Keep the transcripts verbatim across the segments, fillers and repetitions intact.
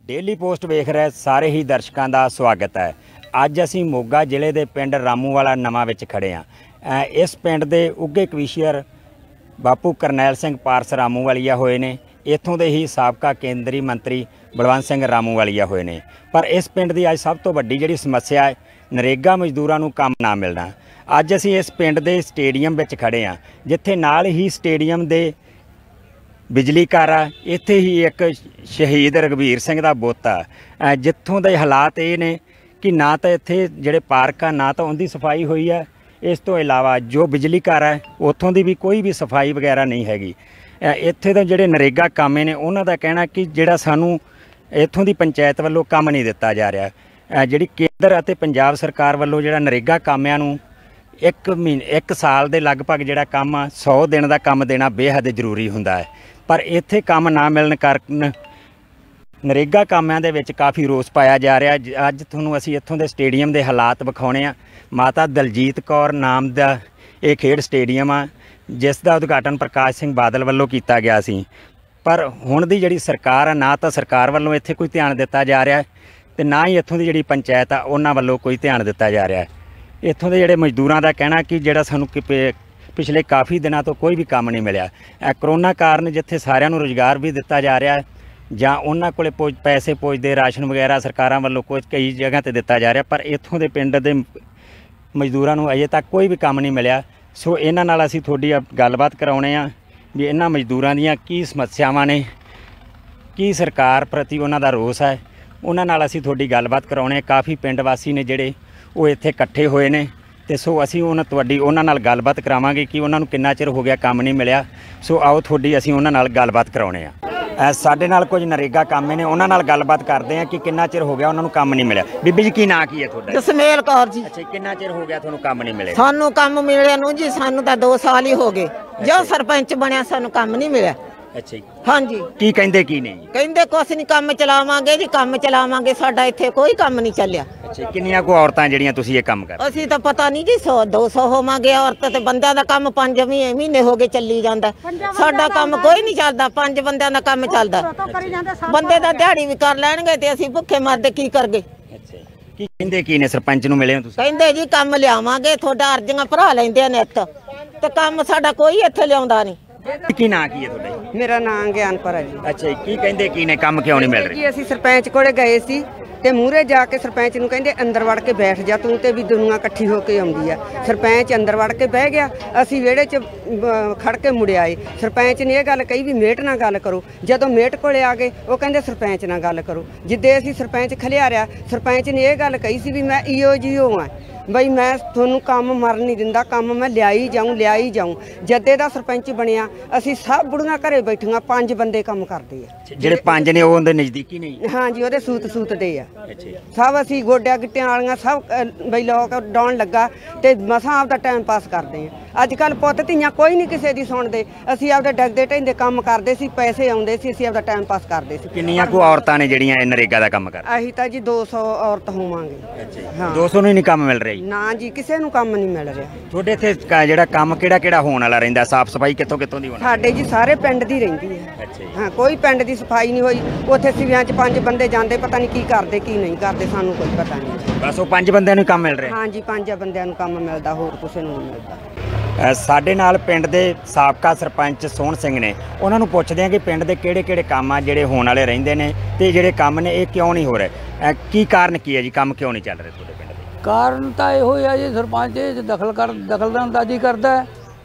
Daily post वेख रहे सारे ही दर्शकों का स्वागत है। अज असी मोगा जिले के पिंड रामूवाला नवां विच खड़े हाँ। इस पिंड के उगे कविशियर बापू करनैल सिंह पारस रामूवालिया होए ने। इत्थों के ही साबका केंद्री मंत्री बलवंत सिंह रामूवालिया होए ने। पर इस पिंड की अज सब तो वड्डी जिहड़ी समस्या है नरेगा मजदूरां नूं काम ना मिलना। अज असी इस पिंड के स्टेडियम विच खड़े हाँ, जिथे नाल ही स्टेडियम के बिजली घर आ। इत्थे ही एक शहीद रघबीर सिंह का बुत आ, जित्थों के हालात ये ने कि ना तो इत्थे जिहड़े पार्क आ ना तो उनकी सफाई हुई है। इस तो इलावा जो बिजली घर है उत्थों की भी कोई भी सफाई वगैरह नहीं हैगी। इत्थे दे जिहड़े नरेगा कामे ने उन्हां दा कहना कि जिहड़ा सानूं इत्थों की पंचायत वालों काम नहीं दिता जा रहा। जिहड़ी केंद्र अते पंजाब सरकार वालों जिहड़ा नरेगा कामिਆਂ ਨੂੰ एक महीने एक साल के लगभग जिहड़ा काम आ सौ दिन का काम देना बेहद जरूरी हुंदा है। पर इत्थे काम ना मिलण कारण नरेगा कामिਆਂ ਦੇ ਵਿੱਚ काफ़ी रोस पाया जा रहा। अज तुहानूं असीं इत्थों के स्टेडियम के हालात विखाउणे आ। माता दलजीत कौर नाम का यह खेड स्टेडियम आ, जिसका उद्घाटन प्रकाश सिंह बादल वालों किया गया सी। पर हुण दी जिहड़ी सरकार आ ना तो सरकार वालों इत्थे कोई ध्यान दिता जा रहा ते ना ही इत्थों की जिहड़ी पंचायत आ उन्हां वालों कोई ध्यान दिता जा रहा। इत्थों के जिहड़े मजदूरां दा कहना कि जिहड़ा सानूं पिछले काफ़ी दिनों तो कोई भी काम नहीं मिलिया। करोना कारण जिथे सारिਆਂ ਨੂੰ रोज़गार भी दिता जा रहा है ਜਾਂ ਉਹਨਾਂ ਕੋਲੇ ਪੁੱਜ पैसे पुजदे राशन वगैरह सरकारां ਵੱਲੋਂ कुछ कई जगह ते दिता जा रहा। पर इत्थों के पिंड के मजदूरां ਨੂੰ अजे तक कोई भी काम नहीं मिलिया। सो इन्हां नाल असीं थोड़ी गलबात कराउने आ भी इन्हां मजदूरां दीयां की समस्यावां ने, की सरकार प्रति उन्हां दा रोस है, उन्हां नाल असीं थोड़ी गलबात कराउने। काफ़ी पिंड वासी ने जिहड़े वो इत्थे इकट्ठे होए ने ते सो असीं उन्हां तुहाडी उन्हां नाल गलबात करावांगे कि उन्हां नूं किन्ना चिर हो गया काम नहीं मिलिया। सो आओ थोड़ी असीं उन्हां नाल गलबात कराउने आ। साडे नाल कुछ नरेगा कामे ने, उन्हां नाल गलबात करदे आ कि किन्ना चिर हो गया उन्हां नूं काम नहीं मिलिया। बीबी जी की नाम की है तुहाडा? जसमेल कौर जी। अच्छा, किन्ना चिर हो गया तुहानूं काम नहीं मिले? सानू काम मिलिया नूं जी सानू तां दो साल ही हो गए जो सरपंच बनिया सानू काम नहीं मिलिया। अच्छा जी, हाँ जी। की कहिंदे की नहीं? कहिंदे कुछ नहीं, काम चलावांगे जी काम चलावांगे, साडा इत्थे कोई काम नहीं चलिया। अच्छा, किन्नियां को औरतां जिहड़ियां तुसीं ये काम कर? असीं तां पता नहीं जी सौ दो सौ होवांगे औरत ते बंदियां दा काम पांच महीने हो गए चली जांदा। साडा काम कोई नहीं चलदा, पांच बंदियां दा काम चलदा। बंदे दा दिहाड़ी भी कर लैणगे ते असीं भुखे मरदे की करगे। अच्छा, की कहिंदे की ने सरपंच नूं मिले हो तुसीं? कहिंदे जी काम लियावांगे, तुहाडा अर्जियां भरा लैंदे ने नित ते काम साडा कोई इत्थे लिआउंदा नहीं। की नाम की है तुहाडा? मेरा नाम ज्ञानपर है जी। अच्छा जी, की कहिंदे की ने काम क्यों नहीं मिल रहे? जी ਅਸੀਂ ਸਰਪੰਚ ਕੋਲੇ ਗਏ ਸੀ ਤੇ ਮੂਹਰੇ ਜਾ ਕੇ ਸਰਪੰਚ ਨੂੰ ਕਹਿੰਦੇ ਅੰਦਰ ਵੜ ਕੇ ਬੈਠ ਜਾ ਤੂੰ ਤੇ ਵੀ ਦੁਨੀਆ ਇਕੱਠੀ ਹੋ ਕੇ ਆਉਂਦੀ ਆ। ਸਰਪੰਚ ਅੰਦਰ ਵੜ ਕੇ ਬਹਿ ਗਿਆ, ਅਸੀਂ ਵਿਹੜੇ 'ਚ ਖੜ ਕੇ ਮੁੜ ਆਏ। ਸਰਪੰਚ ਨੇ ਇਹ ਗੱਲ ਕਹੀ ਵੀ ਮੇਟ ਨਾਲ ਗੱਲ ਕਰੋ। ਜਦੋਂ ਮੇਟ ਕੋਲੇ ਆ ਗਏ ਉਹ ਕਹਿੰਦੇ ਸਰਪੰਚ ਨਾਲ ਗੱਲ ਕਰੋ। ਜਿੱਦੇ ਅਸੀਂ ਸਰਪੰਚ ਖਲਿਆਰਿਆ ਸਰਪੰਚ ਨੇ ਇਹ ਗੱਲ ਕਹੀ ਸੀ ਵੀ ਮੈਂ ਈਓ ਜੀਓ ਆ ਬਈ ਮੈਂ ਤੁਹਾਨੂੰ ਕੰਮ ਮਰਨ ਨਹੀਂ ਦਿੰਦਾ, ਕੰਮ ਮੈਂ ਲਿਆਈ ਜਾਊਂ ਲਿਆਈ ਜਾਊਂ। ਜੱਦੇ ਦਾ ਸਰਪੰਚ ਬਣਿਆ ਅਸੀਂ ਸਭ ਬੁੜੀਆਂ ਘਰੇ ਬੈਠੀਆਂ, ਪੰਜ ਬੰਦੇ ਕੰਮ ਕਰਦੇ ਆ। ਜਿਹੜੇ ਪੰਜ ਨੇ ਉਹ ਉਹਦੇ ਨਜ਼ਦੀਕੀ ਨਹੀਂ? ਹਾਂ ਜੀ, ਉਹਦੇ ਸੂਤ ਸੂਤ ਦੇ ਆ। ਅੱਛਾ, ਸਭ ਅਸੀਂ ਗੋਡਿਆਂ ਗਿੱਟਿਆਂ ਵਾਲੀਆਂ ਸਭ ਬਈ ਲੋਕ ਡਾਉਣ ਲੱਗਾ ਤੇ ਮਸਾਂ ਆਪਦਾ ਟਾਈਮ ਪਾਸ ਕਰਦੇ ਆ। ਅੱਜ ਕੱਲ੍ਹ ਪੁੱਤ ਧੀਆਂ ਕੋਈ ਨਹੀਂ ਕਿਸੇ ਦੀ ਸੁਣਦੇ। ਅਸੀਂ ਆਪਦੇ ਡਗਦੇ ਢਹਿੰਦੇ ਕੰਮ ਕਰਦੇ ਸੀ, ਪੈਸੇ ਆਉਂਦੇ ਸੀ, ਅਸੀਂ ਆਪਦਾ ਟਾਈਮ ਪਾਸ ਕਰਦੇ ਸੀ। ਕਿੰਨੀਆਂ ਕੁ ਔਰਤਾਂ ਨੇ ਜਿਹੜੀਆਂ ਇਹ ਨਰੇਗਾ ਦਾ ਕੰਮ ਕਰਦੀਆਂ? ਅਸੀਂ ਤਾਂ ਜੀ ਦੋ ਸੌ ਔਰਤ ਹੋਵਾਂਗੇ। ਅੱਛਾ, ਦੋ ਸੌ ਨੂੰ ਹੀ ਨਹੀਂ ਕੰਮ ਮਿਲ ਰਿਹਾ? ਨਾ ਜੀ, ਕਿਸੇ ਨੂੰ ਕੰਮ ਨਹੀਂ ਮਿਲ ਰਿਹਾ। ਤੁਹਾਡੇ ਇੱਥੇ ਜਿਹੜਾ ਕੰਮ ਕਿਹੜਾ ਕਿਹੜਾ ਹੋਣ ਵਾਲਾ ਰਹਿੰਦਾ? ਸਾਫ਼ ਸਫਾਈ ਕਿੱਥੋਂ ਕਿੱਥੋਂ ਦੀ ਹੋਣੀ? ਸਾਡੇ ਜੀ ਸਾਰੇ ਪਿੰਡ ਦੀ ਰਹਿੰਦੀ ਹੈ। ਅੱਛਾ, ਹਾਂ, ਕੋਈ ਪਿੰਡ ਦੀ ਸਫਾਈ ਨਹੀਂ ਹੋਈ। ਉੱਥੇ ਸਿਵਿਆਂ 'ਚ ਪੰਜ ਬੰਦੇ ਜਾਂਦੇ, ਪਤਾ ਨਹੀਂ ਕੀ ਕਰਦੇ ਕੀ ਨਹੀਂ ਕਰਦੇ, ਸਾਨੂੰ ਕੋਈ ਪਤਾ ਨਹੀਂ। ਬਸ ਉਹ ਪੰਜ ਬੰਦਿਆਂ ਨੂੰ ਕੰਮ ਮਿਲ ਰਿਹਾ? ਹਾਂ ਜੀ, ਪੰਜ ਬੰਦਿਆਂ ਨੂੰ ਕੰਮ ਮਿਲਦਾ, ਹੋਰ ਕਿਸੇ ਨੂੰ ਨਹੀਂ ਮਿਲਦਾ। ਸਾਡੇ ਨਾਲ ਪਿੰਡ ਦੇ ਸਾਬਕਾ ਸਰਪੰਚ ਸੋਹਣ ਸਿੰਘ ਨੇ, ਉਹਨਾਂ ਨੂੰ ਪੁੱਛਦੇ ਆ ਕਿ ਪਿੰਡ ਦੇ ਕਿਹੜੇ ਕਿਹੜੇ ਕੰਮ ਆ ਜਿਹੜੇ ਹੋਣ ਵਾਲੇ ਰਹਿੰਦੇ ਨੇ ਤੇ ਜਿਹੜੇ ਕੰਮ ਨੇ ਇਹ ਕਿਉਂ ਨਹੀਂ ਹੋ ਰਹੇ, ਕੀ ਕਾਰਨ ਕੀ ਹੈ ਜੀ, ਕੰਮ ਕਿਉਂ ਨਹੀਂ ਚੱਲ ਰਹੇ ਤੁਹਾਡੇ ਪਿੰਡ ਦੇ? ਕਾਰਨ ਤਾਂ ਇਹੋ ਹੀ ਆ ਜੀ, ਸਰਪੰਚ ਇਹ 'ਚ ਦਖਲ ਕਰ ਦਖਲਅੰਦਾਜ਼ੀ ਕਰਦਾ।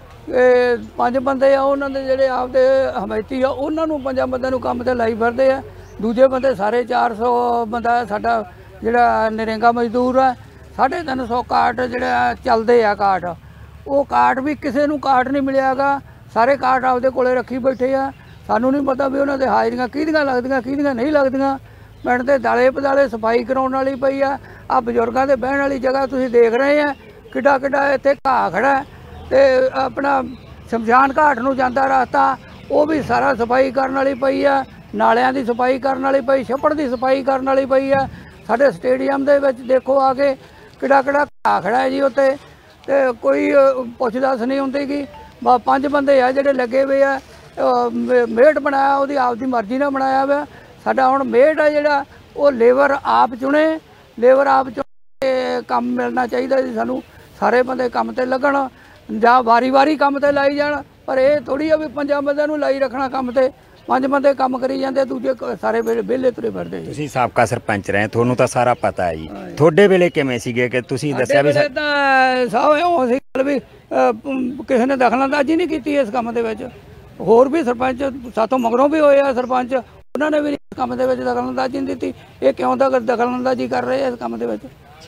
ਇਹ ਪੰਜ ਬੰਦੇ ਆ ਉਹਨਾਂ ਦੇ ਜਿਹੜੇ ਆਪਦੇ ਹਮਾਇਤੀ ਆ ਉਹਨਾਂ ਨੂੰ ਪੰਜਾਂ ਬੰਦਿਆਂ ਨੂੰ ਕੰਮ ਤੇ ਲਾਈ ਫਿਰਦੇ ਆ। ਦੂਜੇ ਬੰਦੇ ਸਾਰੇ ਚਾਰ ਸੌ ਬੰਦਾ ਸਾਡਾ ਜਿਹੜਾ ਨਰੇਗਾ ਮਜ਼ਦੂਰ ਆ। ਸਾਢੇ ਤਿੰਨ ਸੌ ਕਾਰਟ ਜਿਹੜਾ ਚੱਲਦੇ ਆ ਕਾਰਟ, ਉਹ ਕਾਰਟ ਵੀ ਕਿਸੇ ਨੂੰ ਕਾਰਟ ਨਹੀਂ ਮਿਲਿਆਗਾ। ਸਾਰੇ ਕਾਰਟ ਆਪਦੇ ਕੋਲੇ ਰੱਖੀ ਬੈਠੇ ਆ। ਸਾਨੂੰ ਨਹੀਂ ਪਤਾ ਵੀ ਉਹਨਾਂ ਦੇ ਹਾਜ਼ਰੀਆਂ ਕਿਹਦੀਆਂ ਲੱਗਦੀਆਂ ਕਿਹਦੀਆਂ ਨਹੀਂ ਲੱਗਦੀਆਂ। ਪਿੰਡ ਦੇ ਦਾਲੇ ਪਦਾਲੇ ਸਫਾਈ ਕਰਾਉਣ ਵਾਲੀ ਪਈ ਆ। ਆ ਬਜ਼ੁਰਗਾਂ ਦੇ ਬਹਿਣ ਵਾਲੀ ਜਗ੍ਹਾ ਤੁਸੀਂ ਦੇਖ ਰਹੇ ਆ, ਕਿੱਡਾ ਕਿੱਡਾ ਇੱਥੇ ਘਾਹ ਖੜਾ ਤੇ ਆਪਣਾ ਸ਼ਮਸ਼ਾਨ ਘਾਟ ਨੂੰ ਜਾਂਦਾ ਰਸਤਾ ਉਹ ਵੀ ਸਾਰਾ ਸਫਾਈ ਕਰਨ ਵਾਲੀ ਪਈ ਆ। ਨਾਲਿਆਂ ਦੀ ਸਫਾਈ ਕਰਨ ਵਾਲੀ ਪਈ, ਛੱਪੜ ਦੀ ਸਫਾਈ ਕਰਨ ਵਾਲੀ ਪਈ ਆ। ਸਾਡੇ ਸਟੇਡੀਅਮ ਦੇ ਵਿੱਚ ਦੇਖੋ ਆ ਕੇ ਕਿੱਡਾ ਕਿੱਡਾ ਘਾਹ ਖੜਾ ਹੈ ਜੀ ਉੱਤੇ, ਤੇ ਕੋਈ ਪੁੱਛ ਦੱਸ ਨਹੀਂ ਹੁੰਦੀ ਗੀ। ਬਸ ਪੰਜ ਬੰਦੇ ਆ ਜਿਹੜੇ ਲੱਗੇ ਹੋਏ ਆ। ਮੇਟ ਬਣਾਇਆ ਉਹਦੀ ਆਪਦੀ ਮਰਜ਼ੀ ਨਾਲ ਬਣਾਇਆ ਵਾ। ਸਾਡਾ ਹੁਣ ਮੇਟ ਆ ਜਿਹੜਾ ਉਹ ਲੇਬਰ ਆਪ ਚੁਣੇ, ਲੇਬਰ ਆਪ ਚੁਣ ਕੇ ਕੰਮ ਮਿਲਣਾ ਚਾਹੀਦਾ ਜੀ ਸਾਨੂੰ। ਸਾਰੇ ਬੰਦੇ ਕੰਮ ਤੇ ਲੱਗਣ ਜਾਂ ਵਾਰੀ ਵਾਰੀ ਕੰਮ ਤੇ ਲਾਈ ਜਾਣ, ਪਰ ਇਹ ਥੋੜੀ ਆ ਵੀ ਪੰਜਾਂ ਬੰਦਿਆਂ ਨੂੰ ਲਾਈ ਰੱਖਣਾ ਕੰਮ ਤੇ। ਪੰਜ ਬੰਦੇ ਕੰਮ ਕਰੀ ਜਾਂਦੇ, ਦੂਜੇ ਸਾਰੇ ਵਿਹਲੇ ਤੁਰੇ ਫਿਰਦੇ। ਤੁਸੀਂ ਸਾਬਕਾ ਸਰਪੰਚ ਰਹੇ, ਤੁਹਾਨੂੰ ਤਾਂ ਸਾਰਾ ਪਤਾ ਹੈ ਜੀ। ਤੁਹਾਡੇ ਵੇਲੇ ਕਿਵੇਂ ਸੀਗੇ ਕਿ ਤੁਸੀਂ ਦੱਸਿਆ ਵੀ ਤਾਂ ਸਭ ਉਹ ਸੀ ਵੀ ਕਿਸੇ ਨੇ ਦਖਲਅੰਦਾਜ਼ੀ ਨਹੀਂ ਕੀਤੀ ਇਸ ਕੰਮ ਦੇ ਵਿੱਚ। ਹੋਰ ਵੀ ਸਰਪੰਚ ਸਾਥੋਂ ਮਗਰੋਂ ਵੀ ਹੋਏ ਆ ਸਰਪੰਚ, ਉਹਨਾਂ ਨੇ ਵੀ ਇਸ ਕੰਮ ਦੇ ਵਿੱਚ ਦਖਲਅੰਦਾਜ਼ੀ ਨਹੀਂ ਦਿੱਤੀ। ਇਹ ਕਿਉਂ ਦਾ ਦਖਲਅੰਦਾਜ਼ੀ ਕਰ ਰਹੇ ਆ ਇਸ ਕੰਮ ਦੇ ਵਿੱਚ?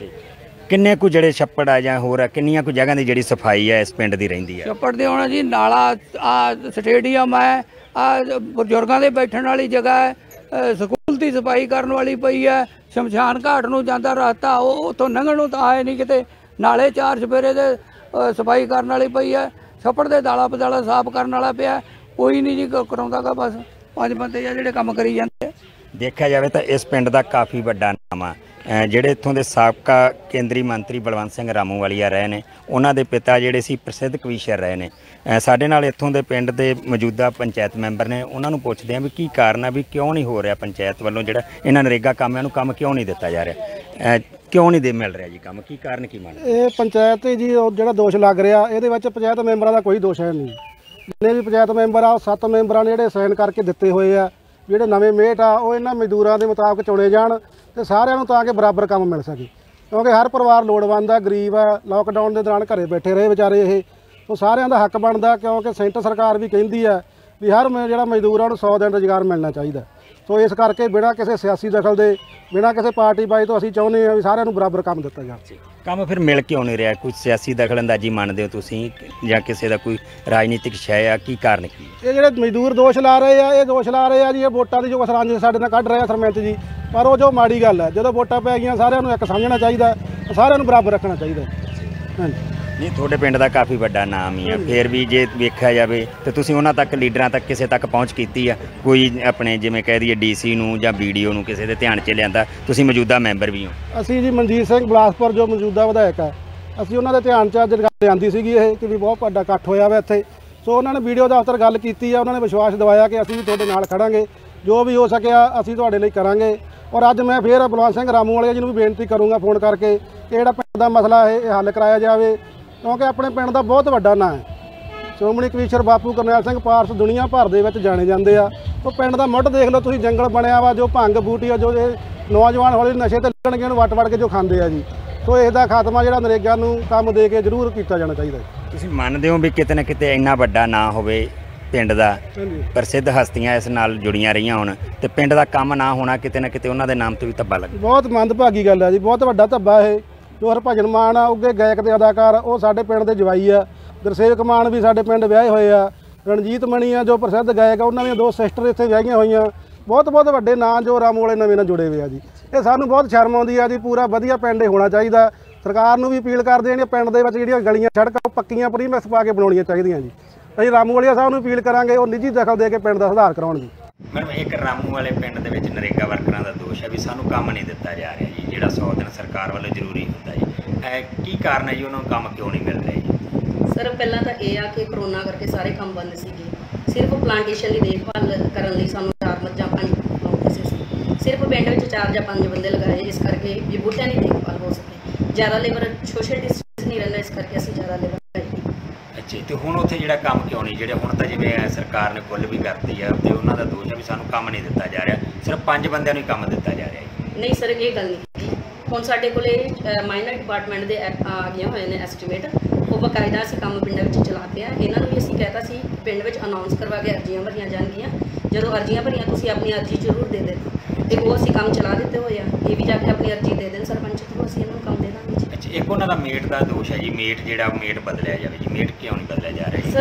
ਕਿੰਨੇ ਕੁ ਜਿਹੜੇ ਛੱਪੜ ਆ ਜਾਂ ਹੋਰ ਕਿੰਨੀਆਂ ਕੁ ਜਗ੍ਹਾ ਦੀ ਜਿਹੜੀ ਸਫਾਈ ਹੈ ਇਸ ਪਿੰਡ ਦੀ ਰਹਿੰਦੀ ਹੈ? ਛੱਪੜ ਦੇ ਹੋਣਾ ਜੀ, ਨਾਲਾ, ਆ ਸਟੇਡੀਅਮ ਹੈ, ਆ ਬਜ਼ੁਰਗਾਂ ਦੇ ਬੈਠਣ ਵਾਲੀ ਜਗ੍ਹਾ ਹੈ, ਸਕੂਲ ਦੀ ਸਫਾਈ ਕਰਨ ਵਾਲੀ ਪਈ ਹੈ, ਸ਼ਮਸ਼ਾਨ ਘਾਟ ਨੂੰ ਜਾਂਦਾ ਰਸਤਾ ਉਹ ਉੱਥੋਂ ਲੰਘਣ ਨੂੰ ਤਾਂ ਆਏ ਨਹੀਂ ਕਿਤੇ, ਨਾਲੇ ਚਾਰ ਚੁਫੇਰੇ ਦੇ ਸਫਾਈ ਕਰਨ ਵਾਲੀ ਪਈ ਹੈ, ਛੱਪੜ ਦੇ ਦਾਲਾ ਪਦਾਲਾ ਸਾਫ਼ ਕਰਨ ਵਾਲਾ ਪਿਆ, ਕੋਈ ਨਹੀਂ ਜੀ ਕਰਾਉਂਦਾ ਗਾ। ਬਸ ਪੰਜ ਬੰਦੇ ਆ ਜਿਹੜੇ ਕੰਮ ਕਰੀ ਜਾਂਦੇ। ਦੇਖਿਆ ਜਾਵੇ ਤਾਂ ਇਸ ਪਿੰਡ ਦਾ ਕਾਫੀ ਵੱਡਾ ਨਾਮ ਆ। ਜਿਹੜੇ ਇੱਥੋਂ ਦੇ ਸਾਬਕਾ ਕੇਂਦਰੀ ਮੰਤਰੀ ਬਲਵੰਤ ਸਿੰਘ ਰਾਮੂਵਾਲੀਆ ਰਹੇ ਨੇ, ਉਹਨਾਂ ਦੇ ਪਿਤਾ ਜਿਹੜੇ ਸੀ ਪ੍ਰਸਿੱਧ ਕਵੀਸ਼ਰ ਰਹੇ ਨੇ। ਸਾਡੇ ਨਾਲ ਇੱਥੋਂ ਦੇ ਪਿੰਡ ਦੇ ਮੌਜੂਦਾ ਪੰਚਾਇਤ ਮੈਂਬਰ ਨੇ, ਉਹਨਾਂ ਨੂੰ ਪੁੱਛਦੇ ਹਾਂ ਵੀ ਕੀ ਕਾਰਨ ਆ ਵੀ ਕਿਉਂ ਨਹੀਂ ਹੋ ਰਿਹਾ ਪੰਚਾਇਤ ਵੱਲੋਂ ਜਿਹੜਾ ਇਹਨਾਂ ਨਰੇਗਾ ਕਾਮਾਂ ਨੂੰ ਕੰਮ ਕਿਉਂ ਨਹੀਂ ਦਿੱਤਾ ਜਾ ਰਿਹਾ, ਕਿਉਂ ਨਹੀਂ ਦੇ ਮਿਲ ਰਿਹਾ ਜੀ ਕੰਮ, ਕੀ ਕਾਰਨ ਕੀ ਮੰਨ? ਇਹ ਪੰਚਾਇਤ ਜੀ ਜਿਹੜਾ ਦੋਸ਼ ਲੱਗ ਰਿਹਾ ਇਹਦੇ ਵਿੱਚ ਪੰਚਾਇਤ ਮੈਂਬਰਾਂ ਦਾ ਕੋਈ ਦੋਸ਼ ਹੈ ਨਹੀਂ। ਜਿੰਨੇ ਵੀ ਪੰਚਾਇਤ ਮੈਂਬਰ ਆ ਉਹ ਸੱਤ ਮੈਂਬਰਾਂ ਨੇ ਜਿਹੜੇ ਸਾਈਨ ਕਰਕੇ ਦਿੱਤੇ ਹੋਏ ਆ। ਜਿਹੜੇ ਨਵੇਂ ਮੇਟ ਆ ਉਹ ਇਹਨਾਂ ਮਜ਼ਦੂਰਾਂ ਦੇ ਮੁਤਾਬਕ ਚੁਣੇ ਜਾਣ ਤੇ ਸਾਰਿਆਂ ਨੂੰ ਤਾਂ ਕਿ ਬਰਾਬਰ ਕੰਮ ਮਿਲ ਸਕੇ, ਕਿਉਂਕਿ ਹਰ ਪਰਿਵਾਰ ਲੋੜਵੰਦ ਆ, ਗਰੀਬ ਆ, ਲਾਕਡਾਊਨ ਦੇ ਦੌਰਾਨ ਘਰੇ ਬੈਠੇ ਰਹੇ ਵਿਚਾਰੇ। ਇਹ ਉਹ ਸਾਰਿਆਂ ਦਾ ਹੱਕ ਬਣਦਾ, ਕਿਉਂਕਿ ਸੈਂਟਰ ਸਰਕਾਰ ਵੀ ਕਹਿੰਦੀ ਆ ਵੀ ਹਰ ਜਿਹੜਾ ਮਜ਼ਦੂਰ ਆ ਉਹਨੂੰ ਸੌ ਦਿਨ ਰੁਜ਼ਗਾਰ ਮਿਲਣਾ ਚਾਹੀਦਾ। ਸੋ ਇਸ ਕਰਕੇ ਬਿਨਾਂ ਕਿਸੇ ਸਿਆਸੀ ਦਖਲ ਦੇ, ਬਿਨਾਂ ਕਿਸੇ ਪਾਰਟੀ ਬਾਈ ਤੋਂ ਅਸੀਂ ਚਾਹੁੰਦੇ ਹਾਂ ਵੀ ਸਾਰਿਆਂ ਨੂੰ ਬਰਾਬਰ ਕੰਮ ਦਿੱਤਾ ਜਾਵੇ। ਕੰਮ ਫਿਰ ਮਿਲ ਕਿਉਂ ਨਹੀਂ ਰਿਹਾ? ਕੋਈ ਸਿਆਸੀ ਦਖਲਅੰਦਾਜ਼ੀ ਮੰਨਦੇ ਹੋ ਤੁਸੀਂ ਜਾਂ ਕਿਸੇ ਦਾ ਕੋਈ ਰਾਜਨੀਤਿਕ ਸ਼ੈ ਆ, ਕੀ ਕਾਰਨ ਕੀ? ਇਹ ਜਿਹੜੇ ਮਜ਼ਦੂਰ ਦੋਸ਼ ਲਾ ਰਹੇ ਆ, ਇਹ ਦੋਸ਼ ਲਾ ਰਹੇ ਆ ਜੀ ਇਹ ਵੋਟਾਂ ਦੀ ਜੋ ਅਸਰਾਂਜ ਸਾਡੇ ਨਾਲ ਕੱਢ ਰਹੇ ਆ ਸਰਪੰਚ ਜੀ, ਪਰ ਉਹ ਜੋ ਮਾੜੀ ਗੱਲ ਹੈ। ਜਦੋਂ ਵੋਟਾਂ ਪੈ ਗਈਆਂ ਸਾਰਿਆਂ ਨੂੰ ਇੱਕ ਸਮਝਣਾ ਚਾਹੀਦਾ, ਸਾਰਿਆਂ ਨੂੰ ਬਰਾਬਰ ਰੱਖਣਾ ਚਾਹੀਦਾ। ਹਾਂਜੀ, ਨਹੀਂ ਤੁਹਾਡੇ ਪਿੰਡ ਦਾ ਕਾਫੀ ਵੱਡਾ ਨਾਮ ਹੀ ਆ, ਫਿਰ ਵੀ ਜੇ ਵੇਖਿਆ ਜਾਵੇ ਤੇ ਤੁਸੀਂ ਉਹਨਾਂ ਤੱਕ, ਲੀਡਰਾਂ ਤੱਕ, ਕਿਸੇ ਤੱਕ ਪਹੁੰਚ ਕੀਤੀ ਆ? ਕੋਈ ਆਪਣੇ ਜਿਵੇਂ ਕਹਿ ਦਈਏ ਡੀਸੀ ਨੂੰ ਜਾਂ ਵੀਡੀਓ ਨੂੰ ਕਿਸੇ ਦੇ ਧਿਆਨ 'ਚ ਲਿਆਂਦਾ? ਤੁਸੀਂ ਮੌਜੂਦਾ ਮੈਂਬਰ ਵੀ ਹੋ। ਅਸੀਂ ਜੀ ਮਨਜੀਤ ਸਿੰਘ ਬਲਾਸਪੁਰ ਜੋ ਮੌਜੂਦਾ ਵਿਧਾਇਕ ਆ, ਅਸੀਂ ਉਹਨਾਂ ਦੇ ਧਿਆਨ 'ਚ ਅੱਜ ਗੱਲ ਲਿਆਂਦੀ ਸੀਗੀ ਇਹ ਕਿ ਵੀ ਬਹੁਤ ਵੱਡਾ ਇਕੱਠ ਹੋਇਆ ਵਾ ਇੱਥੇ। ਸੋ ਉਹਨਾਂ ਨੇ ਵੀਡੀਓ ਦਫ਼ਤਰ ਗੱਲ ਕੀਤੀ ਆ, ਉਹਨਾਂ ਨੇ ਵਿਸ਼ਵਾਸ ਦਿਵਾਇਆ ਕਿ ਅਸੀਂ ਵੀ ਤੁਹਾਡੇ ਨਾਲ ਖੜਾਂਗੇ, ਜੋ ਵੀ ਹੋ ਸਕਿਆ ਅਸੀਂ ਤੁਹਾਡੇ ਲਈ ਕਰਾਂਗੇ। ਔਰ ਅੱਜ ਮੈਂ ਫਿਰ ਬਲਵੰਤ ਸਿੰਘ ਰਾਮੂਵਾਲੀਆ ਜੀ ਨੂੰ ਵੀ ਬੇਨਤੀ ਕਰੂੰਗਾ ਫੋਨ ਕਰਕੇ ਕਿ ਜਿਹੜਾ ਪਿੰਡ ਦਾ ਮਸਲਾ ਹੈ ਇਹ ਹੱਲ ਕਰਾਇਆ ਜਾਵੇ, ਕਿਉਂਕਿ ਆਪਣੇ ਪਿੰਡ ਦਾ ਬਹੁਤ ਵੱਡਾ ਨਾਂ ਹੈ। ਸ਼੍ਰੋਮਣੀ ਕਵੀਸ਼ਰ ਬਾਪੂ ਕਰਨੈਲ ਸਿੰਘ ਪਾਰਸ ਦੁਨੀਆ ਭਰ ਦੇ ਵਿੱਚ ਜਾਣੇ ਜਾਂਦੇ ਆ। ਉਹ ਪਿੰਡ ਦਾ ਮੁੱਢ ਦੇਖ ਲਓ ਤੁਸੀਂ, ਜੰਗਲ ਬਣਿਆ ਵਾ, ਜੋ ਭੰਗ ਬੂਟੀ ਆ, ਜੋ ਇਹ ਨੌਜਵਾਨ ਹੌਲੀ ਨਸ਼ੇ ਤੇ ਲੱਗਣਗੇ ਉਹਨੂੰ ਵੱਟ ਵੱਟ ਕੇ ਜੋ ਖਾਂਦੇ ਆ ਜੀ। ਸੋ ਇਸ ਦਾ ਖਾਤਮਾ ਜਿਹੜਾ ਨਰੇਗਾ ਨੂੰ ਕੰਮ ਦੇ ਕੇ ਜ਼ਰੂਰ ਕੀਤਾ ਜਾਣਾ ਚਾਹੀਦਾ। ਤੁਸੀਂ ਮੰਨਦੇ ਹੋ ਵੀ ਕਿਤੇ ਨਾ ਕਿਤੇ ਇੰਨਾ ਵੱਡਾ ਨਾਂ ਹੋਵੇ ਪਿੰਡ ਦਾ, ਪ੍ਰਸਿੱਧ ਹਸਤੀਆਂ ਇਸ ਨਾਲ ਜੁੜੀਆਂ ਰਹੀਆਂ ਹੋਣ ਤੇ ਪਿੰਡ ਦਾ ਕੰਮ ਨਾ ਹੋਣਾ ਕਿਤੇ ਨਾ ਕਿਤੇ ਉਹਨਾਂ ਦੇ ਨਾਮ ਤੋਂ ਵੀ ਧੱਬਾ ਲੱਗੇ? ਬਹੁਤ ਮੰਦਭਾਗੀ ਗੱਲ ਹੈ ਜੀ, ਬਹੁਤ ਵੱਡਾ ਧੱਬਾ ਇਹ। ਜੋ ਹਰਭਜਨ ਮਾਨ ਆ ਉੱਗੇ ਗਾਇਕ ਤੇ ਅਦਾਕਾਰ, ਉਹ ਸਾਡੇ ਪਿੰਡ ਦੇ ਜਵਾਈ ਆ। ਗੁਰਸੇਵਕ ਮਾਨ ਵੀ ਸਾਡੇ ਪਿੰਡ ਵਿਆਹੇ ਹੋਏ ਆ। ਰਣਜੀਤ ਮਣੀ ਆ ਜੋ ਪ੍ਰਸਿੱਧ ਗਾਇਕ ਆ, ਉਹਨਾਂ ਦੀਆਂ ਦੋ ਸਿਸਟਰ ਇੱਥੇ ਵਿਆਹੀਆਂ ਹੋਈਆਂ। ਬਹੁਤ ਬਹੁਤ ਵੱਡੇ ਨਾਂ ਜੋ ਰਾਮੂ ਵਾਲੇ ਨਵੇਂ ਨਾਲ ਜੁੜੇ ਹੋਏ ਆ ਜੀ। ਇਹ ਸਾਨੂੰ ਬਹੁਤ ਸ਼ਰਮ ਆਉਂਦੀ ਆ ਜੀ। ਪੂਰਾ ਵਧੀਆ ਪਿੰਡ ਹੋਣਾ ਚਾਹੀਦਾ। ਸਰਕਾਰ ਨੂੰ ਵੀ ਅਪੀਲ ਕਰਦੇ ਹਾਂ ਪਿੰਡ ਦੇ ਵਿੱਚ ਜਿਹੜੀਆਂ ਗਲੀਆਂ ਸੜਕਾਂ ਉਹ ਪੱਕੀਆਂ ਪ੍ਰੀਮਿਕਸ ਪਾ ਕੇ ਬਣਾਉਣੀਆਂ ਚਾਹੀਦੀਆਂ ਜੀ। ਅਸੀਂ ਰਾਮੂਵਾਲੀਆ ਸਾਹਿਬ ਨੂੰ ਅਪੀਲ ਕਰਾਂਗੇ ਉਹ ਨਿੱਜੀ ਦਖਲ ਦੇ ਕੇ ਪਿੰਡ ਦਾ ਸੁਧਾਰ ਕਰਾਉਣ ਜੀ। ਮੈਡਮ, ਇੱਕ ਰਾਮੂ ਵਾਲੇ ਪਿੰਡ ਦੇ ਵਿੱਚ ਨਰੇਗਾ ਵਰਕਰਾਂ ਦਾ ਦੋਸ਼ ਹੈ ਵੀ ਸਾਨੂੰ ਕੰਮ ਨਹੀਂ ਦਿੱਤਾ ਜਾ ਰਿਹਾ ਜੀ, ਜਿਹੜਾ ਸੌ ਦਿਨ ਸਰਕਾਰ ਵੱਲੋਂ ਜ਼ਰੂਰੀ ਹੁੰਦਾ ਜੀ। ਕੀ ਕਾਰਨ ਹੈ ਜੀ, ਉਹਨਾਂ ਨੂੰ ਕੰਮ ਕਿਉਂ ਨਹੀਂ ਮਿਲ ਰਿਹਾ ਜੀ? ਸਰ ਪਹਿਲਾਂ ਤਾਂ ਇਹ ਆ ਕਿ ਕਰੋਨਾ ਕਰਕੇ ਸਾਰੇ ਕੰਮ ਬੰਦ ਸੀਗੇ। ਸਿਰਫ ਪਲਾਂਟੇਸ਼ਨ ਦੀ ਦੇਖਭਾਲ ਕਰਨ ਲਈ ਸਾਨੂੰ ਚਾਰ ਮੱਝਾਂ ਪੰਜ ਕਿਸੇ ਸੀ। ਸਿਰਫ ਪਿੰਡ ਵਿੱਚ ਚਾਰ ਜਾਂ ਪੰਜ ਬੰਦੇ ਲਗਾਏ, ਇਸ ਕਰਕੇ ਵੀ ਬੂਟਿਆਂ ਦੀ ਦੇਖਭਾਲ ਹੋ ਸਕੇ। ਜ਼ਿਆਦਾ ਲੇਬਰ ਸੋਸ਼ਲ ਡਿਸਟੈਂਸ ਨਹੀਂ ਰਹਿੰਦਾ, ਇਸ ਕਰਕੇ ਅਸੀਂ ਜ਼ਿਆਦਾ ਲੇਬਰ ਲਾਈ। ਅੱਛਾ, ਤੇ ਹੁਣ ਉੱਥੇ ਜਿਹੜਾ ਕੰਮ ਕਿਉਂ ਨਹੀਂ, ਜਿਹੜੇ ਹੁਣ ਤਾਂ ਜਿਵੇਂ ਸਰਕਾਰ ਨੇ ਕੁੱਲ ਵੀ ਕਰਤੀ ਆ ਤੇ ਉਹਨਾਂ ਦਾ ਦੋਸ਼ ਹੈ ਵੀ ਸਾਨੂੰ ਕੰਮ ਨਹੀਂ ਦਿੱਤਾ ਜਾ ਰਿਹਾ, ਸਿਰਫ ਪੰਜ ਬੰਦਿਆਂ ਨੂੰ ਹੀ ਕੰਮ ਦਿੱਤਾ ਜਾ ਰਿਹਾ ਜੀ? ਨਹੀਂ ਸਰ, ਇਹ ਗੱਲ ਨਹੀਂ। ਹੁਣ ਸਾਡੇ ਕੋਲੇ ਮਾਈਨਰ ਡਿਪਾਰਟਮੈਂਟ ਦੇ ਆ ਗਏ ਹੋਏ ਨੇ ਐਸਟੀਮੇਟ, ਉਹ ਬਕਾਇਦਾ ਅਸੀਂ ਕੰਮ ਪਿੰਡਾਂ ਵਿੱਚ ਚਲਾਤੇ ਆ। ਇਹਨਾਂ ਨੂੰ ਵੀ ਅਸੀਂ ਕਹਿਤਾ ਸੀ ਪਿੰਡ ਵਿੱਚ ਅਨਾਉਂਸ ਕਰਵਾ ਕੇ ਅਰਜ਼ੀਆਂ ਭਰੀਆਂ ਜਾਣਗੀਆਂ। ਜਦੋਂ ਅਰਜ਼ੀਆਂ ਭਰੀਆਂ ਤੁਸੀਂ ਆਪਣੀ ਅਰਜ਼ੀ ਜ਼ਰੂਰ ਦੇ ਦੇਣਾ, ਤੇ ਉਹ ਅਸੀਂ ਕੰਮ ਚਲਾ ਦਿੱਤੇ ਹੋਏ ਆ। ਇਹ ਵੀ ਜਾ ਕੇ ਆਪਣੀ ਅਰਜ਼ੀ ਦੇ ਦੇਣ ਸਰਪੰਚ ਤੋਂ, ਅਸੀਂ ਇਹਨਾਂ ਨੂੰ ਕੰਮ ਦੇ ਦਾਂਗੇ ਜੀ। ਅੱਛਾ, ਇੱਕ ਉਹਨਾਂ ਦਾ ਮੇਟ ਦਾ ਦੋਸ਼ ਹੈ ਜੀ, ਮੇਟ ਜਿਹੜਾ ਮੇਟ ਬਦਲਿਆ ਜਾਵੇ ਜੀ। ਮੇਟ ਕਿਉਂ ਨਹੀਂ ਬਦਲਿਆ ਜਾ ਰਿਹਾ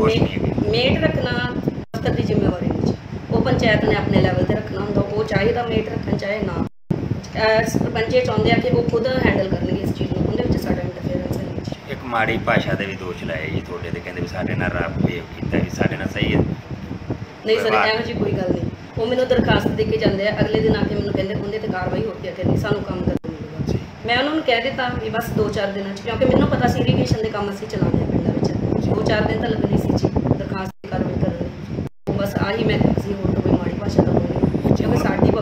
ਸਰ? ਮੇਟ ਰੱਖਣਾ ਦਫ਼ਤਰ ਦੀ ਜ਼ਿੰਮੇਵਾਰੀ ਨਹੀਂ, ਉਹ ਪੰਚਾਇਤ ਨੇ ਆਪਣੇ ਲੈਵਲ ਤੇ ਰੱਖਣਾ ਹੁੰਦਾ। ਉਹ ਚਾਹੇ ਤਾਂ ਮੇਟ ਰੱਖਣ ਚਾਹੇ ਨਾ, ਸਰਪੰਚ ਇਹ ਚਾਹੁੰਦੇ ਆ ਕਿ ਉਹ ਖੁਦ ਹੈਂਡਲ ਕਰਨਗੇ ਇਸ ਚੀਜ਼ ਨੂੰ, ਉਹਦੇ ਵਿੱਚ ਸਾਡਾ ਇੰਟਰਫੇਰੈਂਸ ਹੈ ਨਹੀਂ। ਇੱਕ ਮਾੜੀ ਭਾਸ਼ਾ ਦੇ ਵੀ ਦੋਸ਼ ਲਾਏ ਜੀ ਤੁਹਾਡੇ ਤੇ, ਕਹਿੰਦੇ ਵੀ ਸਾਡੇ ਨਾਲ ਰੱਬ ਬਿਹੇਵ ਕੀਤਾ ਵੀ ਸਾਡੇ ਨਾਲ ਸਹੀ ਹੈ। ਨਹੀਂ ਸਰ, ਇਹੋ ਜਿਹੀ ਕੋਈ ਗੱਲ ਨਹੀਂ। ਉਹ ਮੈਨੂੰ ਦਰਖਾਸਤ ਦੇ ਕੇ ਜਾਂਦੇ ਆ, ਅਗਲੇ ਦਿਨ ਆ ਕੇ ਮੈਨੂੰ ਕਹਿੰਦੇ ਉਹਦੇ ਤੇ ਕਾਰਵਾਈ ਹੋ ਕੇ ਕਹਿੰਦੀ ਸਾਨੂੰ ਕੰਮ ਕਰਨ ਮਿਲੂਗਾ। ਮੈਂ ਉਹਨਾਂ ਨੂੰ ਕਹਿ ਦਿੱਤਾ ਵੀ ਬਸ ਦੋ ਚਾਰ ਦਿਨਾਂ 'ਚ, ਕਿਉਂਕਿ ਮੈਨੂੰ ਪਤਾ ਸੀ ਇਰੀਗੇਸ਼ਨ ਦੇ ਕੰਮ ਅਸੀਂ ਚਲਾਉਂਦੇ ਹਾਂ ਪਿੰਡਾਂ ਵਿੱਚ, ਦੋ ਚਾਰ ਦਿਨ ਤਾਂ ਲੱਗਣੀ ਸੀ ਜੀ ਦਰਖਾਸਤ ਦੀ ਕਾਰਵਾਈ ਕਰਨ ਲਈ। ਬਸ ਆਹੀ ਮੈਂ ਸੀ, ਹੋਰ ਤਾਂ ਕੋਈ ਮਾੜੀ ਭਾਸ਼ਾ ਦਾ ਬੋਲੀ, ਕਿਉਂਕਿ ਸਾਡੀ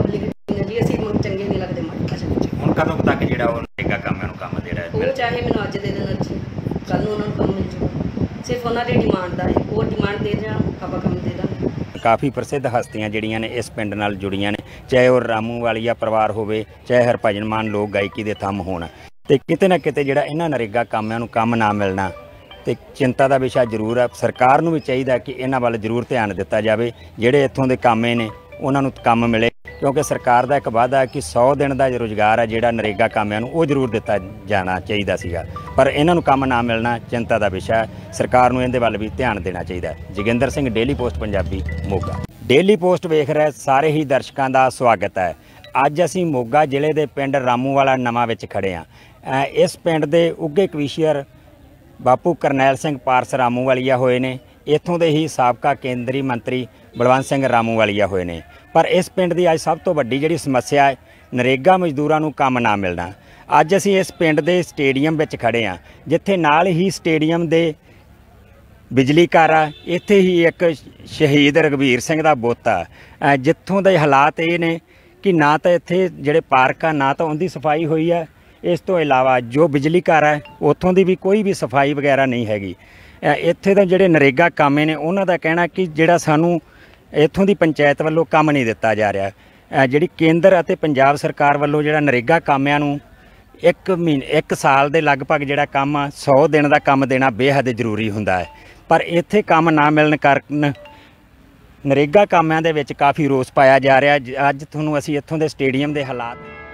ਕਾਫੀ ਪ੍ਰਸਿੱਧ ਹਸਤੀਆਂ ਜਿਹੜੀਆਂ ਨੇ ਇਸ ਪਿੰਡ ਨਾਲ ਜੁੜੀਆਂ ਨੇ, ਚਾਹੇ ਉਹ ਰਾਮੂ ਵਾਲੀਆ ਪਰਿਵਾਰ ਹੋਵੇ, ਚਾਹੇ ਹਰਭਜਨ ਮਾਨ ਲੋਕ ਗਾਇਕੀ ਦੇ ਥੰਮ ਹੋਣ। ਤੇ ਕਿਤੇ ਨਾ ਕਿਤੇ ਜਿਹੜਾ ਇਹਨਾਂ ਨਰੇਗਾ ਕਾਮਿਆਂ ਨੂੰ ਕੰਮ ਨਾ ਮਿਲਣਾ ਤੇ ਚਿੰਤਾ ਦਾ ਵਿਸ਼ਾ ਜ਼ਰੂਰ ਹੈ। ਸਰਕਾਰ ਨੂੰ ਵੀ ਚਾਹੀਦਾ ਕਿ ਇਹਨਾਂ ਵੱਲ ਜ਼ਰੂਰ ਧਿਆਨ ਦਿੱਤਾ ਜਾਵੇ, ਜਿਹੜੇ ਇੱਥੋਂ ਦੇ ਕਾਮੇ ਨੇ ਉਹਨਾਂ ਨੂੰ ਕੰਮ ਮਿਲੇ, ਕਿਉਂਕਿ ਸਰਕਾਰ ਦਾ ਇੱਕ ਵਾਅਦਾ ਹੈ ਕਿ ਸੌ ਦਿਨ ਦਾ ਰੁਜ਼ਗਾਰ ਹੈ ਜਿਹੜਾ ਨਰੇਗਾ ਕਾਮਿਆਂ ਨੂੰ ਉਹ ਜ਼ਰੂਰ ਦਿੱਤਾ ਜਾਣਾ ਚਾਹੀਦਾ ਸੀਗਾ, ਪਰ ਇਹਨਾਂ ਨੂੰ ਕੰਮ ਨਾ ਮਿਲਣਾ ਚਿੰਤਾ ਦਾ ਵਿਸ਼ਾ ਹੈ। ਸਰਕਾਰ ਨੂੰ ਇਹਦੇ ਵੱਲ ਵੀ ਧਿਆਨ ਦੇਣਾ ਚਾਹੀਦਾ ਹੈ। Joginder Singh, daily post Punjabi, Moga. Daily post ਵੇਖ ਰਹੇ ਸਾਰੇ ਹੀ ਦਰਸ਼ਕਾਂ ਦਾ ਸਵਾਗਤ ਹੈ। ਅੱਜ ਅਸੀਂ ਮੋਗਾ ਜ਼ਿਲ੍ਹੇ ਦੇ ਪਿੰਡ ਰਾਮੂਵਾਲਾ ਨਵਾਂ ਵਿੱਚ ਖੜੇ ਹਾਂ। ਇਸ ਪਿੰਡ ਦੇ ਉੱਘੇ ਕਵੀਸ਼ੀਅਰ ਬਾਪੂ ਕਰਨੈਲ ਸਿੰਘ ਪਾਰਸ ਰਾਮੂਵਾਲੀਆ ਹੋਏ ਨੇ। ਇੱਥੋਂ ਦੇ ਹੀ ਸਾਬਕਾ ਕੇਂਦਰੀ ਮੰਤਰੀ ਬਲਵੰਤ ਸਿੰਘ ਰਾਮੂਵਾਲੀਆ ਹੋਏ ਨੇ। ਪਰ ਇਸ ਪਿੰਡ ਦੀ ਅੱਜ ਸਭ ਤੋਂ ਵੱਡੀ ਜਿਹੜੀ ਸਮੱਸਿਆ ਹੈ, ਨਰੇਗਾ ਮਜ਼ਦੂਰਾਂ ਨੂੰ ਕੰਮ ਨਾ ਮਿਲਣਾ। ਅੱਜ ਅਸੀਂ ਇਸ ਪਿੰਡ ਦੇ ਸਟੇਡੀਅਮ ਵਿੱਚ ਖੜੇ ਹਾਂ, ਜਿੱਥੇ ਨਾਲ ਹੀ ਸਟੇਡੀਅਮ ਦੇ ਬਿਜਲੀ ਘਰ ਆ। ਇੱਥੇ ਹੀ ਇੱਕ ਸ਼ਹੀਦ ਰਘਬੀਰ ਸਿੰਘ ਦਾ ਬੁੱਤ ਆ, ਜਿੱਥੋਂ ਦੇ ਹਾਲਾਤ ਇਹ ਨੇ ਕਿ ਨਾ ਤਾਂ ਇੱਥੇ ਜਿਹੜੇ ਪਾਰਕ ਆ ਨਾ ਤਾਂ ਉਹਦੀ ਸਫਾਈ ਹੋਈ ਹੈ, ਇਸ ਤੋਂ ਇਲਾਵਾ ਜੋ ਬਿਜਲੀ ਘਰ ਹੈ ਉੱਥੋਂ ਦੀ ਵੀ ਕੋਈ ਵੀ ਸਫਾਈ ਵਗੈਰਾ ਨਹੀਂ ਹੈਗੀ। ਇੱਥੇ ਦੇ ਜਿਹੜੇ ਨਰੇਗਾ ਕਾਮੇ ਨੇ ਉਹਨਾਂ ਦਾ ਕਹਿਣਾ ਕਿ ਜਿਹੜਾ ਸਾਨੂੰ ਇੱਥੋਂ ਦੀ ਪੰਚਾਇਤ ਵੱਲੋਂ ਕੰਮ ਨਹੀਂ ਦਿੱਤਾ ਜਾ ਰਿਹਾ। ਜਿਹੜੀ ਕੇਂਦਰ ਅਤੇ ਪੰਜਾਬ ਸਰਕਾਰ ਵੱਲੋਂ ਜਿਹੜਾ ਨਰੇਗਾ ਕਾਮਿਆਂ ਨੂੰ ਇੱਕ ਮਹੀਨੇ ਇੱਕ ਸਾਲ ਦੇ ਲਗਭਗ ਜਿਹੜਾ ਕੰਮ ਆ ਸੌ ਦਿਨ ਦਾ ਕੰਮ ਦੇਣਾ ਬੇਹੱਦ ਜ਼ਰੂਰੀ ਹੁੰਦਾ ਹੈ, ਪਰ ਇੱਥੇ ਕੰਮ ਨਾ ਮਿਲਣ ਕਾਰਨ ਨਰੇਗਾ ਕਾਮਿਆਂ ਦੇ ਵਿੱਚ ਕਾਫੀ ਰੋਸ ਪਾਇਆ ਜਾ ਰਿਹਾ। ਅੱਜ ਤੁਹਾਨੂੰ ਅਸੀਂ ਇੱਥੋਂ ਦੇ ਸਟੇਡੀਅਮ ਦੇ ਹਾਲਾਤ